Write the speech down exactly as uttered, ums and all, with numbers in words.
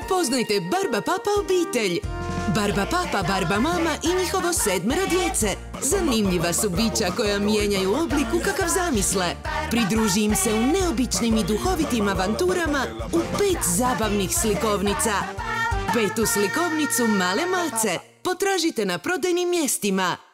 Upoznajte Barba Papa obitelj. Barba Papa, Barba Mama i njihovo sedmero djece. Zanimljiva su bića koja mijenjaju oblik u kakav zamisle. Pridruži im se u neobičnim i duhovitim avanturama u pet zabavnih slikovnica. Petu slikovnicu Male mace potražite na prodajnim mjestima.